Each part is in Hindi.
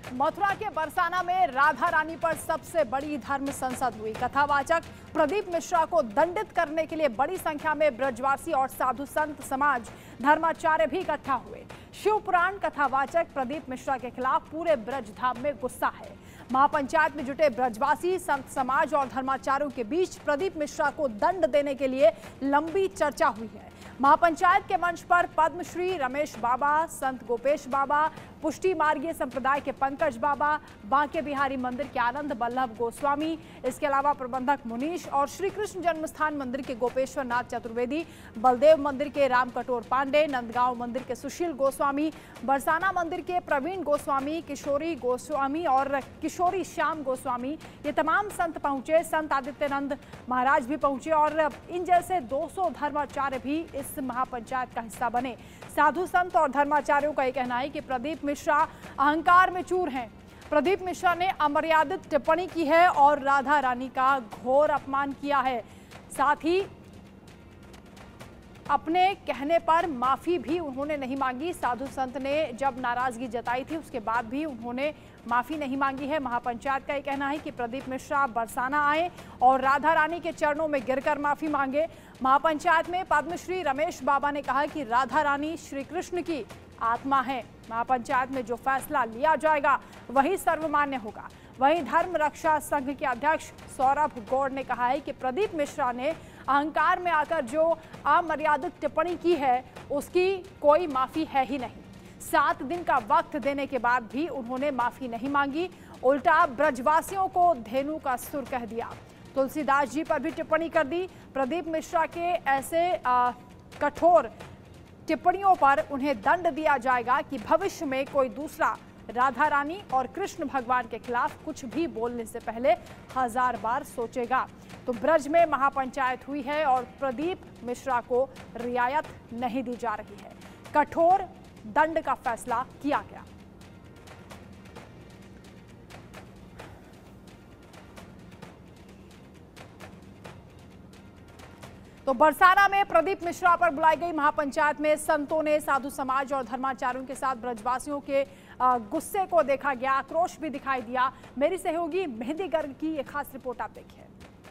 मथुरा के बरसाना में राधा रानी पर सबसे बड़ी धर्म संसद हुई। कथावाचक प्रदीप मिश्रा को दंडित करने के लिए बड़ी संख्या में ब्रजवासी और साधु संत समाज धर्माचार्य भी इकट्ठा हुए। शिव पुराण कथावाचक प्रदीप मिश्रा के खिलाफ पूरे ब्रज धाम में गुस्सा है। महापंचायत में जुटे ब्रजवासी संत समाज और धर्माचार्यों के बीच प्रदीप मिश्रा को दंड देने के लिए लंबी चर्चा हुई है। महापंचायत के मंच पर पद्मश्री रमेश बाबा, संत गोपेश बाबा, पुष्टि मार्गीय संप्रदाय के पंकज बाबा, बांके बिहारी मंदिर के आनंद बल्लभ गोस्वामी, इसके अलावा प्रबंधक मुनीश और श्री कृष्ण जन्मस्थान मंदिर के गोपेश्वर नाथ चतुर्वेदी, बलदेव मंदिर के राम कटोर पांडे, नंदगांव मंदिर के सुशील गोस्वामी, बरसाना मंदिर के प्रवीण गोस्वामी, किशोरी गोस्वामी और किशोरी श्याम गोस्वामी, ये तमाम संत पहुंचे। संत आदित्यनंद महाराज भी पहुंचे और इन जैसे 200 धर्माचार्य भी इस महापंचायत का हिस्सा बने। साधु संत और धर्माचार्यों का यह कहना है कि प्रदीप मिश्रा अहंकार में चूर हैं। प्रदीप मिश्रा ने अमर्यादित टिप्पणी की है और राधा रानी का घोर अपमान किया है। साथ ही अपने कहने पर माफी भी उन्होंने नहीं मांगी। साधु संत ने जब नाराजगी जताई थी उसके बाद भी उन्होंने माफी नहीं मांगी है। महापंचायत का यह कहना है कि प्रदीप मिश्रा बरसाना आए और राधा रानी के चरणों में गिरकर माफी मांगे। महापंचायत में पद्मश्री रमेश बाबा ने कहा कि राधा रानी श्री कृष्ण की आत्मा है। महापंचायत में जो फैसला लिया जाएगा वही सर्वमान्य होगा। वहीं धर्म रक्षा संघ के अध्यक्ष सौरभ गौड़ ने कहा है कि प्रदीप मिश्रा ने अहंकार में आकर जो अमर्यादित टिप्पणी की है उसकी कोई माफी है ही नहीं। 7 दिन का वक्त देने के बाद भी उन्होंने माफी नहीं मांगी, उल्टा ब्रजवासियों को धेनु का सुर कह दिया। तुलसीदास जी पर भी टिप्पणी कर दी। प्रदीप मिश्रा के ऐसे कठोर टिप्पणियों पर उन्हें दंड दिया जाएगा कि भविष्य में कोई दूसरा राधा रानी और कृष्ण भगवान के खिलाफ कुछ भी बोलने से पहले 1000 बार सोचेगा। तो ब्रज में महापंचायत हुई है और प्रदीप मिश्रा को रियायत नहीं दी जा रही है। कठोर दंड का फैसला किया गया। तो बरसाना में प्रदीप मिश्रा पर बुलाई गई महापंचायत में संतों ने साधु समाज और धर्माचार्यों के साथ ब्रजवासियों के गुस्से को देखा गया, आक्रोश भी दिखाई दिया। मेरी सहयोगी मेहंदी गर्ग की एक खास रिपोर्ट आप देखिए।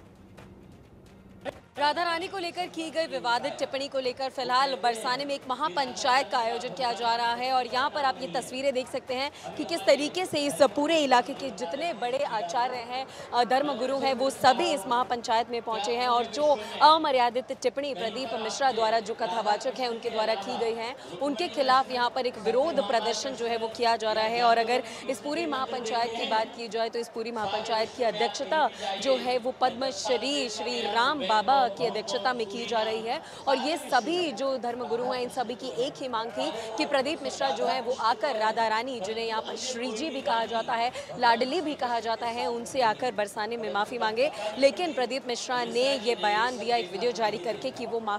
राधा रानी को लेकर की गई विवादित टिप्पणी को लेकर फिलहाल बरसाने में एक महापंचायत का आयोजन किया जा रहा है और यहाँ पर आप ये तस्वीरें देख सकते हैं कि किस तरीके से इस पूरे इलाके के जितने बड़े आचार्य हैं, धर्मगुरु हैं, वो सभी इस महापंचायत में पहुंचे हैं और जो अमर्यादित टिप्पणी प्रदीप मिश्रा द्वारा, जो कथावाचक हैं उनके द्वारा की गई है, उनके खिलाफ यहाँ पर एक विरोध प्रदर्शन जो है वो किया जा रहा है। और अगर इस पूरी महापंचायत की बात की जाए तो इस पूरी महापंचायत की अध्यक्षता जो है वो पद्मश्री श्री राम बाबा की अध्यक्षता में की जा रही है और ये सभी जो धर्मगुरु हैं इन सभी की एक ही मांग थी कि प्रदीप मिश्रा जो है वो आकर राधा रानी, जिन्हें यहाँ पर श्री जी भी कहा जाता है, लाडली भी कहा जाता है, उनसे आकर बरसाने में माफ़ी मांगे। लेकिन प्रदीप मिश्रा ने ये बयान दिया एक वीडियो जारी करके कि वो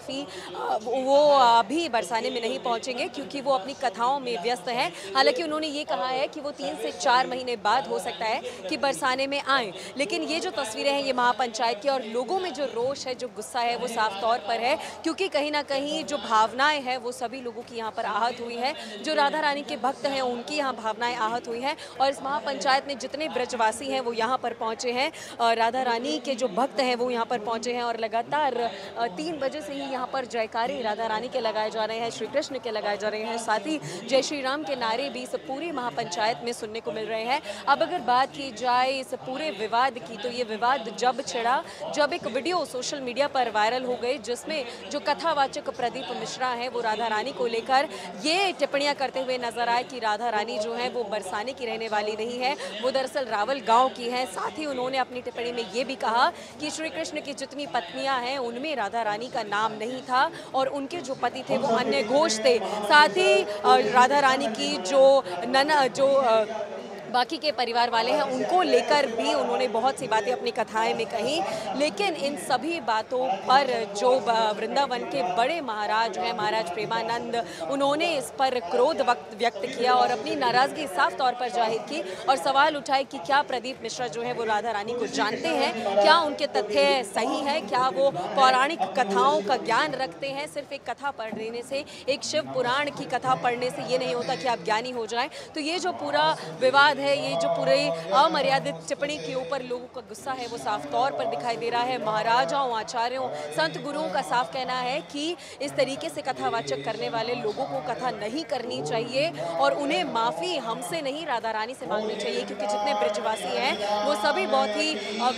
अभी बरसाने में नहीं पहुँचेंगे क्योंकि वो अपनी कथाओं में व्यस्त हैं। हालांकि उन्होंने ये कहा है कि वो 3 से 4 महीने बाद हो सकता है कि बरसाने में आएँ। लेकिन ये जो तस्वीरें हैं ये महापंचायत की और लोगों में जो रोष है, जो गुस्सा है, वो साफ तौर पर है क्योंकि कहीं ना कहीं जो भावनाएं हैं वो सभी लोगों की यहाँ पर आहत हुई है। जो राधा रानी के भक्त हैं उनकी यहाँ भावनाएं आहत हुई हैं और इस महापंचायत में जितने ब्रजवासी हैं वो यहाँ पर पहुँचे हैं और राधा रानी के जो भक्त हैं वो यहाँ पर पहुँचे हैं और लगातार 3 बजे से ही यहाँ पर जयकारे राधा रानी के लगाए जा रहे हैं, श्री कृष्ण के लगाए जा रहे हैं, साथ ही जय श्री राम के नारे भी इस पूरी महापंचायत में सुनने को मिल रहे हैं। अब अगर बात की जाए इस पूरे विवाद की तो ये विवाद जब छिड़ा जब एक वीडियो सोशल मीडिया पर वायरल हो गई जिसमें जो कथावाचक प्रदीप मिश्रा हैं वो राधा रानी को लेकर ये टिप्पणियां करते हुए नजर आए कि राधा रानी जो है वो बरसाने की रहने वाली नहीं है, वो दरअसल रावल गांव की है। साथ ही उन्होंने अपनी टिप्पणी में ये भी कहा कि श्री कृष्ण की जितनी पत्नियां हैं उनमें राधा रानी का नाम नहीं था और उनके जो पति थे वो अन्य घोष थे। साथ ही राधा रानी की जो बाकी के परिवार वाले हैं उनको लेकर भी उन्होंने बहुत सी बातें अपनी कथाएं में कही। लेकिन इन सभी बातों पर जो वृंदावन के बड़े महाराज हैं, महाराज प्रेमानंद, उन्होंने इस पर क्रोध व्यक्त किया और अपनी नाराजगी साफ तौर पर जाहिर की और सवाल उठाए कि क्या प्रदीप मिश्रा जो है वो राधा रानी को जानते हैं, क्या उनके तथ्य सही है, क्या वो पौराणिक कथाओं का ज्ञान रखते हैं। सिर्फ एक कथा पढ़ देने से, एक शिव पुराण की कथा पढ़ने से ये नहीं होता कि आप ज्ञानी हो जाएं। तो ये जो पूरा विवाद विवाद है, ये जो पूरे अमर्यादित टिप्पणी के ऊपर लोगों का गुस्सा है वो साफ तौर पर दिखाई दे रहा है। महाराजाओं, आचार्यों, संत गुरुओं का साफ कहना है कि इस तरीके से कथावाचक करने वाले लोगों को कथा नहीं करनी चाहिए और उन्हें माफ़ी हमसे नहीं राधा रानी से मांगनी चाहिए, क्योंकि जितने ब्रजवासी हैं वो सभी बहुत ही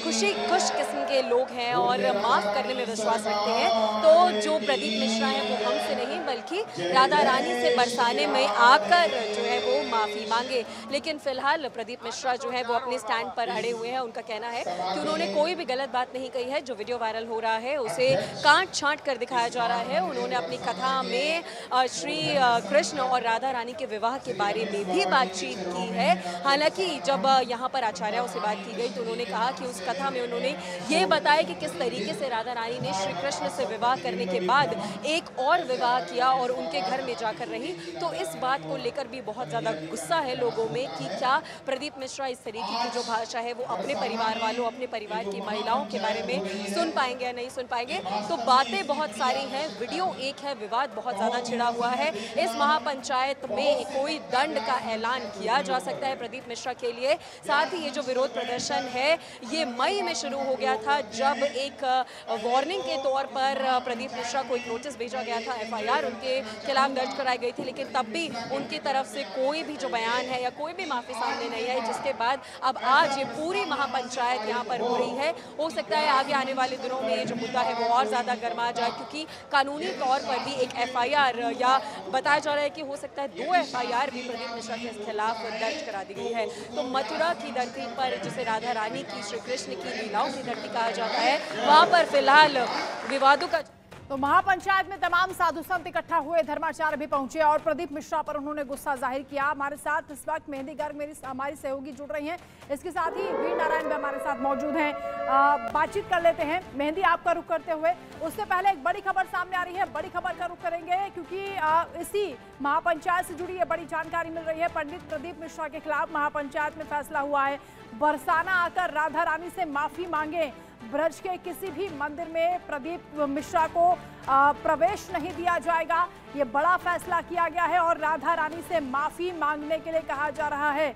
खुश किस्म के लोग हैं और माफ़ करने में विश्वास रखते हैं। तो जो प्रदीप मिश्रा है वो हमसे नहीं बल्कि राधा रानी से बरसाने में आकर जो है वो माफ़ी मांगे। लेकिन फिलहाल प्रदीप मिश्रा जो है वो अपने स्टैंड पर अड़े हुए हैं। उनका कहना है कि उन्होंने कोई भी गलत बात नहीं कही है। जो वीडियो वायरल हो रहा है उसे काट छांट कर दिखाया जा रहा है। उन्होंने अपनी कथा में श्री कृष्ण और राधा रानी के विवाह के बारे में भी बातचीत की है। हालांकि जब यहाँ पर आचार्यों से बात की गई तो उन्होंने कहा कि उस कथा में उन्होंने ये बताया कि किस तरीके से राधा रानी ने श्री कृष्ण से विवाह करने के बाद एक और विवाह किया और उनके घर में जाकर रही। तो इस बात को लेकर भी बहुत ज़्यादा गुस्सा है लोगों में कि क्या प्रदीप मिश्रा इस तरीके की जो भाषा है वो अपने परिवार वालों, अपने परिवार की महिलाओं के बारे में सुन पाएंगे या नहीं सुन पाएंगे। तो बातें बहुत सारी हैं, वीडियो एक है, विवाद बहुत ज़्यादा छिड़ा हुआ है। इस महापंचायत में कोई दंड का ऐलान किया जा सकता है प्रदीप मिश्रा के लिए। साथ ही ये जो विरोध प्रदर्शन है ये मई में शुरू हो गया था, जब एक वार्निंग के तौर पर प्रदीप मिश्रा को एक नोटिस भेजा गया था, FIR उनके खिलाफ दर्ज कराई गई थी, लेकिन तब भी उनकी तरफ से कोई भी जो बयान है या कोई भी माफ़ी सामने नहीं आई, जिसके बाद अब आज ये पूरी महापंचायत यहाँ पर हो रही है। हो सकता है आगे आने वाले दिनों में ये जो मुद्दा है वो और ज़्यादा गर्मा जाए, क्योंकि कानूनी तौर पर भी एक FIR या बताया जा रहा है कि हो सकता है 2 FIR भी प्रदीप मिश्रा के खिलाफ दर्ज करा दी गई है। तो मथुरा की धरती पर, जिसे राधा रानी की, श्री कृष्ण की लीलाओं की धरती कहा जाता है, वहाँ पर फिलहाल विवादों का तो महापंचायत में तमाम साधु संत इकट्ठा हुए, धर्माचार्य भी पहुंचे और प्रदीप मिश्रा पर उन्होंने गुस्सा जाहिर किया। हमारे साथ इस वक्त मेहंदी गर्ग हमारी सहयोगी जुड़ रही हैं, इसके साथ ही वीर नारायण भी हमारे साथ मौजूद हैं। बातचीत कर लेते हैं। मेहंदी, आपका रुख करते हुए उससे पहले एक बड़ी खबर सामने आ रही है, बड़ी खबर का रुख करेंगे क्योंकि इसी महापंचायत से जुड़ी ये बड़ी जानकारी मिल रही है। पंडित प्रदीप मिश्रा के खिलाफ महापंचायत में फैसला हुआ है, बरसाना आकर राधा रानी से माफी मांगे। ब्रज के किसी भी मंदिर में प्रदीप मिश्रा को प्रवेश नहीं दिया जाएगा, ये बड़ा फैसला किया गया है और राधा रानी से माफी मांगने के लिए कहा जा रहा है।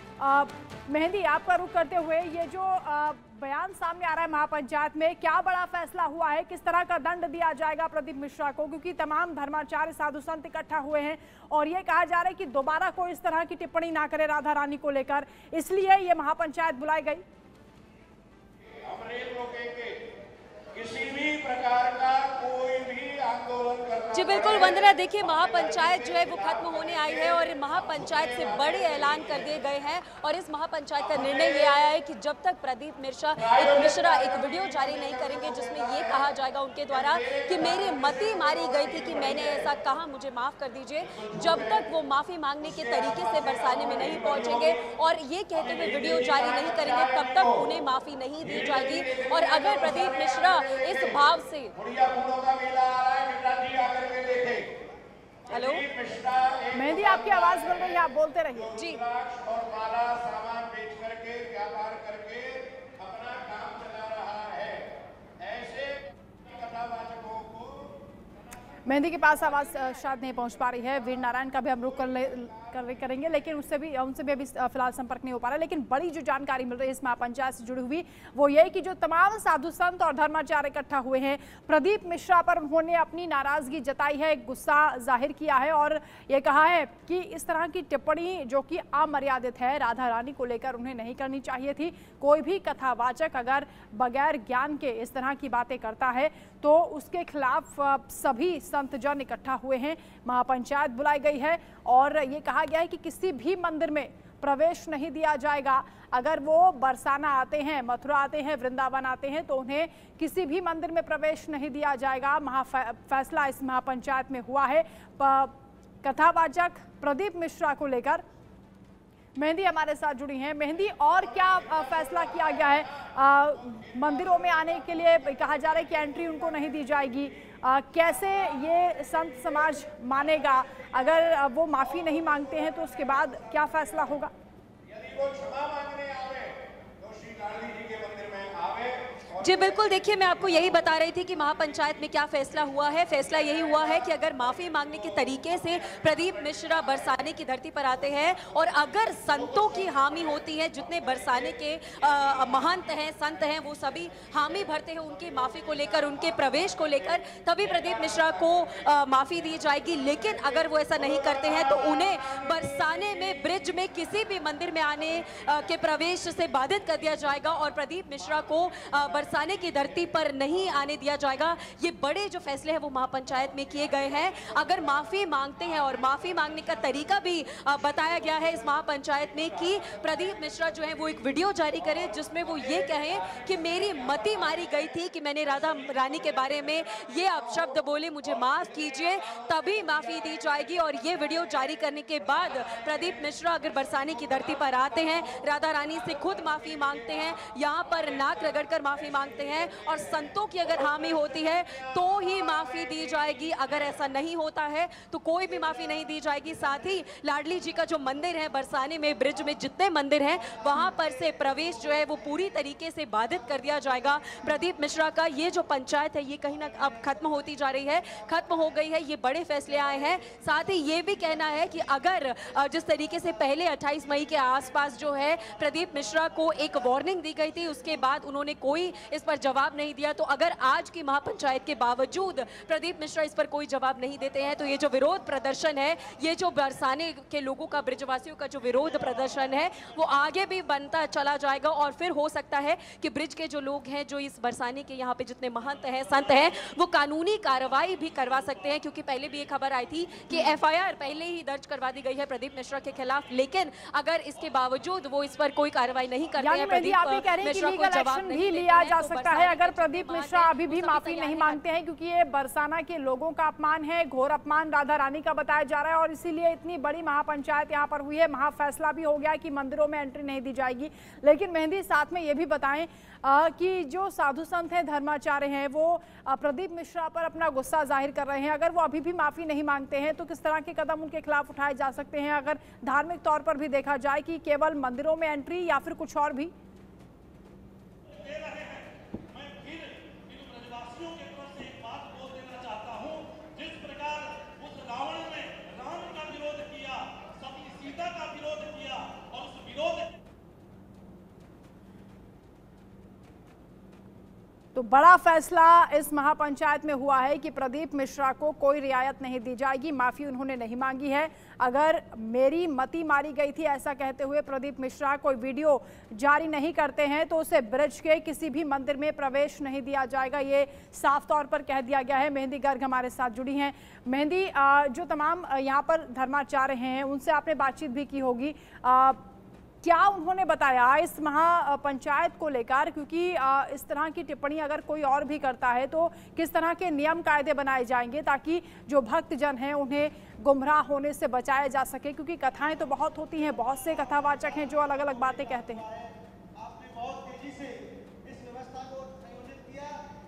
मेहंदी, आपका रुख करते हुए ये जो बयान सामने आ रहा है महापंचायत में, क्या बड़ा फैसला हुआ है, किस तरह का दंड दिया जाएगा प्रदीप मिश्रा को, क्योंकि तमाम धर्माचार्य साधु संत इकट्ठा हुए हैं और ये कहा जा रहा है कि दोबारा कोई इस तरह की टिप्पणी ना करे राधा रानी को लेकर, इसलिए ये महापंचायत बुलाई गई। किसी भी प्रकार का कोई भी आंदोलन करना। जी बिल्कुल वंदना, देखिए महापंचायत जो है वो खत्म होने आई है और महापंचायत से बड़े ऐलान कर दिए गए हैं और इस महापंचायत का निर्णय ये आया है कि जब तक प्रदीप मिश्रा एक वीडियो जारी नहीं करेंगे जिसमें ये कहा जाएगा उनके द्वारा कि मेरी मती मारी गई थी कि मैंने ऐसा कहा, मुझे माफ कर दीजिए, जब तक वो माफी मांगने के तरीके से बरसाने में नहीं पहुंचेंगे और ये कहते हुए वीडियो जारी नहीं करेंगे तब तक उन्हें माफी नहीं दी जाएगी। और अगर प्रदीप मिश्रा इस भाव से हेलो मेहंदी, आपकी आवाज बन रही है, आप बोलते रहिए। जी, और माला सामान बेच करके, व्यापार करके अपना काम चला रहा है। ऐसे कथावाचकों को मेहंदी के पास आवाज शायद नहीं पहुंच पा रही है। वीर नारायण का भी हम रुख करेंगे, लेकिन उनसे भी अभी फिलहाल संपर्क नहीं हो पा रहा। लेकिन बड़ी जो जानकारी मिल रही है इस महापंचायत से जुड़ी हुई वो यही कि जो तमाम साधु संत और धर्माचार्य इकट्ठा हुए हैं, प्रदीप मिश्रा पर उन्होंने अपनी नाराजगी जताई है, गुस्सा जाहिर किया है और ये कहा है कि इस तरह की टिप्पणी जो कि अमर्यादित है, राधा रानी को लेकर उन्हें नहीं करनी चाहिए थी। कोई भी कथावाचक अगर बगैर ज्ञान के इस तरह की बातें करता है तो उसके खिलाफ सभी संतजन इकट्ठा हुए हैं। महापंचायत बुलाई गई है और ये कहा गया है कि किसी भी मंदिर में प्रवेश नहीं दिया जाएगा। अगर वो बरसाना आते हैं, मथुरा आते हैं, वृंदावन आते हैं तो उन्हें किसी भी मंदिर में प्रवेश नहीं दिया जाएगा। फैसला इस महापंचायत में हुआ है कथावाचक प्रदीप मिश्रा को लेकर। मेहंदी हमारे साथ जुड़ी हैं। मेहंदी, और क्या फैसला किया गया है? मंदिरों में आने के लिए कहा जा रहा है कि एंट्री उनको नहीं दी जाएगी। कैसे ये संत समाज मानेगा? अगर वो माफी नहीं मांगते हैं तो उसके बाद क्या फैसला होगा? यदि वो क्षमा मांगने आवे तो श्री गांधी जी के मंदिर में आवे और जी बिल्कुल, देखिए मैं आपको यही बता रही थी कि महापंचायत में क्या फैसला हुआ है। फैसला यही हुआ है कि अगर माफी मांगने के तरीके से प्रदीप मिश्रा बरसाने की धरती पर आते हैं और अगर संतों की हामी होती है, जितने बरसाने के महंत हैं, संत हैं, वो सभी हामी भरते हैं उनकी माफी को लेकर, उनके प्रवेश को लेकर, तभी प्रदीप मिश्रा को माफी दी जाएगी। लेकिन अगर वो ऐसा नहीं करते हैं तो उन्हें बरसाने में ब्रिज में किसी भी मंदिर में आने के प्रवेश से बाधित कर दिया जाएगा और प्रदीप मिश्रा को बरसाने की धरती पर नहीं आने दिया जाएगा। ये बड़े जो फैसले हैं वो महापंचायत में किए गए हैं। अगर माफी मांगते हैं और माफी मांगने का तरीका भी बताया गया है इस महापंचायत में कि प्रदीप मिश्रा जो है वो एक वीडियो जारी करें जिसमें वो ये कहें कि मेरी मति मारी गई थी कि मैंने राधा रानी के बारे में ये अपशब्द बोले, मुझे माफ कीजिए, तभी माफी दी जाएगी। और ये वीडियो जारी करने के बाद प्रदीप मिश्रा अगर बरसाने की धरती पर आते हैं, राधा रानी से खुद माफी मांगते हैं, यहाँ पर नाक रगड़कर माफी मांगते हैं और संतों की अगर हामी होती है तो ही माफी दी जाएगी। अगर ऐसा नहीं होता है तो कोई भी माफी नहीं दी जाएगी। साथ ही लाडली जी का जो मंदिर है बरसाने में, ब्रिज में जितने मंदिर हैं वहां पर से प्रवेश जो है वो पूरी तरीके से बाधित कर दिया जाएगा। प्रदीप मिश्रा का ये जो पंचायत है ये कहीं ना अब खत्म होती जा रही है, खत्म हो गई है। ये बड़े फैसले आए हैं। साथ ही ये भी कहना है कि अगर जिस तरीके से पहले 28 मई के आसपास जो है प्रदीप मिश्रा को एक वार्निंग दी गई थी, उसके बाद उन्होंने कोई इस पर जवाब नहीं दिया, तो अगर आज की महापंचायत के बावजूद प्रदीप मिश्रा इस पर कोई जवाब नहीं देते हैं तो ये जो विरोध प्रदर्शन है, ये जो बरसाने के लोगों का, ब्रिजवासियों का जो विरोध प्रदर्शन है वो आगे भी बनता चला जाएगा। और फिर हो सकता है कि ब्रिज के जो लोग हैं, जो इस बरसाने के यहाँ पे जितने महंत हैं, संत हैं, वो कानूनी कार्रवाई भी करवा सकते हैं। क्योंकि पहले भी ये खबर आई थी कि एफआईआर पहले ही दर्ज करवा दी गई है प्रदीप मिश्रा के खिलाफ, लेकिन अगर इसके बावजूद वो इस पर कोई कार्रवाई नहीं करते हैं, प्रदीप मिश्रा को जवाब नहीं लिया जा सकता है अगर प्रदीप मिश्रा अभी भी माफी नहीं मांगते हैं, क्योंकि ये बरसाना के लोगों का अपमान है, घोर अपमान राधा रानी का बताया जा रहा है और इसीलिए इतनी बड़ी महापंचायत यहाँ पर हुई है। महाफैसला भी हो गया कि मंदिरों में एंट्री नहीं दी जाएगी। लेकिन मेहंदी, साथ में ये भी बताएं कि जो साधु संत हैं, धर्माचार्य हैं, वो प्रदीप मिश्रा पर अपना गुस्सा जाहिर कर रहे हैं। अगर वो अभी भी माफी नहीं मांगते हैं तो किस तरह के कदम उनके खिलाफ उठाए जा सकते हैं, अगर धार्मिक तौर पर भी देखा जाए कि केवल मंदिरों में एंट्री या फिर कुछ और भी? तो बड़ा फैसला इस महापंचायत में हुआ है कि प्रदीप मिश्रा को कोई रियायत नहीं दी जाएगी। माफी उन्होंने नहीं मांगी है। अगर मेरी मति मारी गई थी ऐसा कहते हुए प्रदीप मिश्रा कोई वीडियो जारी नहीं करते हैं तो उसे ब्रिज के किसी भी मंदिर में प्रवेश नहीं दिया जाएगा, ये साफ तौर पर कह दिया गया है। मेहंदी गर्ग हमारे साथ जुड़ी हैं। मेहंदी, जो तमाम यहाँ पर धर्माचार्य हैं उनसे आपने बातचीत भी की होगी, क्या उन्होंने बताया इस महापंचायत को लेकर? क्योंकि इस तरह की टिप्पणी अगर कोई और भी करता है तो किस तरह के नियम कायदे बनाए जाएंगे ताकि जो भक्तजन हैं उन्हें गुमराह होने से बचाया जा सके? क्योंकि कथाएं तो बहुत होती हैं, बहुत से कथावाचक हैं जो अलग अलग बातें कहते हैं। आपने बहुत तेजी से इस व्यवस्था को संयोजित किया।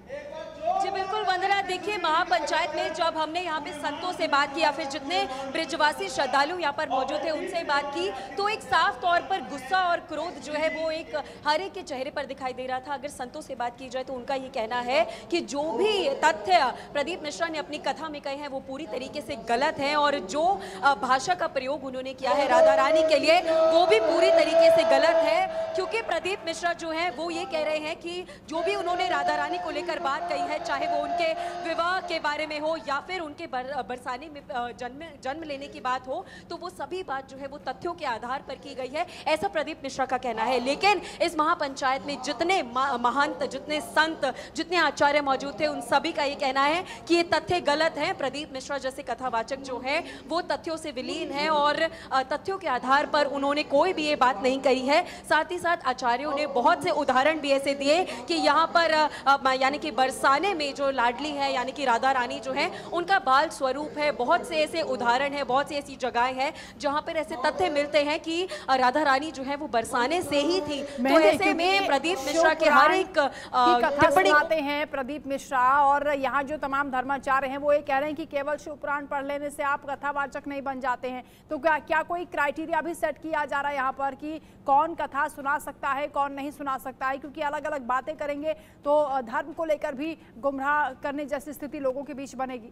जी बिल्कुल वंदना, देखिए महापंचायत में जब हमने यहाँ पे संतों से बात की या फिर जितने ब्रिजवासी श्रद्धालु यहाँ पर मौजूद थे उनसे बात की तो एक साफ तौर पर गुस्सा और क्रोध जो है वो एक हर एक के चेहरे पर दिखाई दे रहा था। अगर संतों से बात की जाए तो उनका ये कहना है कि जो भी तथ्य प्रदीप मिश्रा ने अपनी कथा में कहे हैं वो पूरी तरीके से गलत है और जो भाषा का प्रयोग उन्होंने किया है राधा रानी के लिए वो भी पूरी तरीके से गलत है। क्योंकि प्रदीप मिश्रा जो है वो ये कह रहे हैं कि जो भी उन्होंने राधा रानी को लेकर बात कही है, चाहे वो उनके विवाह के बारे में हो या फिर उनके बरसाने में जन्म लेने की बात हो, तो वो सभी बात जो है वो तथ्यों के आधार पर की गई है, ऐसा प्रदीप मिश्रा का कहना है। लेकिन इस महापंचायत में जितने महंत, जितने संत, जितने आचार्य मौजूद थे उन सभी का ये कहना है कि ये तथ्य गलत हैं। प्रदीप मिश्रा जैसे कथावाचक जो है वो तथ्यों से विलीन है और तथ्यों के आधार पर उन्होंने कोई भी ये बात नहीं कही है। साथ ही साथ आचार्यों ने बहुत से उदाहरण भी ऐसे दिए कि यहाँ पर यानी कि बरसाने में जो लाडली है यानी कि राधा रानी जो है उनका बाल स्वरूप है। बहुत से ऐसे उदाहरण है, बहुत सी ऐसी जगहें हैं जहां पर ऐसे तथ्य मिलते हैं कि राधा रानी जो है वो बरसाने से ही थी। तो ऐसे में प्रदीप मिश्रा के हर एक टिप्पणी आते हैं प्रदीप मिश्रा और यहाँ जो तमाम धर्माचार्य हैं वो ये कह रहे हैं कि केवल शिव पुराण पढ़ लेने से आप कथावाचक नहीं बन जाते हैं। तो क्या कोई क्राइटेरिया भी सेट किया जा रहा है यहाँ पर कि कौन कथा सुना सुना सकता है, कौन नहीं सुना सकता है, क्योंकि अलग अलग बातें करेंगे तो धर्म को लेकर भी गुमराह करने जैसी स्थिति लोगों के बीच बनेगी।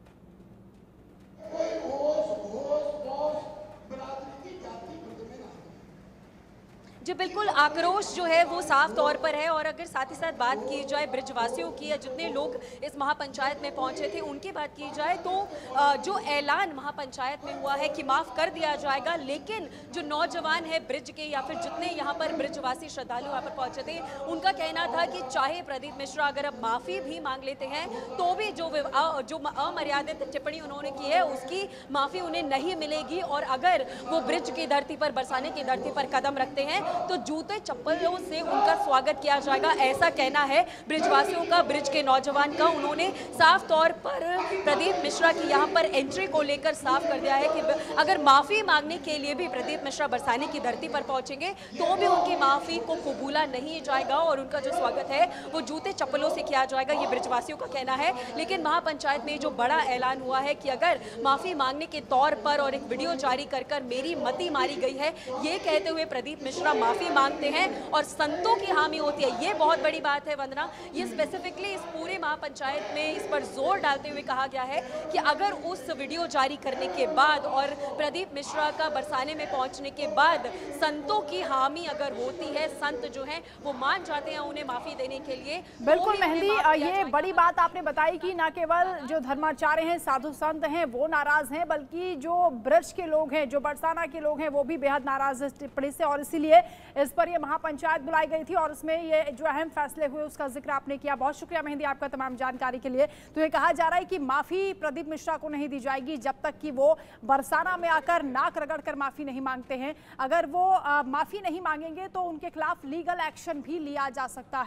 जी बिल्कुल, आक्रोश जो है वो साफ तौर पर है। और अगर साथ ही साथ बात की जाए ब्रजवासियों की या जितने लोग इस महापंचायत में पहुंचे थे उनकी बात की जाए तो जो ऐलान महापंचायत में हुआ है कि माफ़ कर दिया जाएगा, लेकिन जो नौजवान है ब्रिज के या फिर जितने यहाँ पर ब्रजवासी श्रद्धालु यहाँ पर पहुंचे थे उनका कहना था कि चाहे प्रदीप मिश्रा अगर अब माफ़ी भी मांग लेते हैं तो भी जो अमर्यादित टिप्पणी उन्होंने की है उसकी माफ़ी उन्हें नहीं मिलेगी। और अगर वो ब्रिज की धरती पर, बरसाने की धरती पर कदम रखते हैं तो जूते चप्पलों से उनका स्वागत किया जाएगा, ऐसा कहना है ब्रिजवासियों का, ब्रिज के नौजवान का। उन्होंने साफ तौर पर प्रदीप मिश्रा की यहाँ पर एंट्री को लेकर साफ कर दिया है कि अगर माफी मांगने के लिए भी प्रदीप मिश्रा बरसाने की धरती पर पहुंचेंगे तो भी उनकी माफी को कबूला नहीं जाएगा और उनका जो स्वागत है वो जूते चप्पलों से किया जाएगा, ये ब्रिजवासियों का कहना है। लेकिन महापंचायत में जो बड़ा ऐलान हुआ है कि अगर माफी मांगने के तौर पर और एक वीडियो जारी कर मेरी मती मारी गई है, ये कहते हुए प्रदीप मिश्रा माफी मांगते हैं और संतों की हामी होती है, ये बहुत बड़ी बात है वंदना। ये स्पेसिफिकली इस पूरे महापंचायत में इस पर जोर डालते हुए कहा गया है कि अगर उस वीडियो जारी करने के बाद और प्रदीप मिश्रा का बरसाने में पहुंचने के बाद संतों की हामी अगर होती है, संत जो हैं वो मान जाते हैं उन्हें माफी देने के लिए। बिल्कुल मेहंदी, ये बड़ी बात आपने बताई कि न केवल जो धर्माचार्य हैं, साधु संत हैं वो नाराज हैं, बल्कि जो ब्रज के लोग हैं, जो बरसाना के लोग हैं वो भी बेहद नाराज है टिप्पणी से, और इसीलिए इस पर ये महापंचायत बुलाई गई थी और इसमें ये जो अहम फैसले हुए उसका जिक्र आपने किया। बहुत शुक्रिया मेहंदी आपका तमाम जानकारी के लिए। तो ये कहा जा रहा है कि माफी प्रदीप मिश्रा को नहीं दी जाएगी जब तक कि वो बरसाना में आकर नाक रगड़कर माफी नहीं मांगते हैं। अगर वो माफी नहीं मांगेंगे तो उनके खिलाफ लीगल एक्शन भी लिया जा सकता है।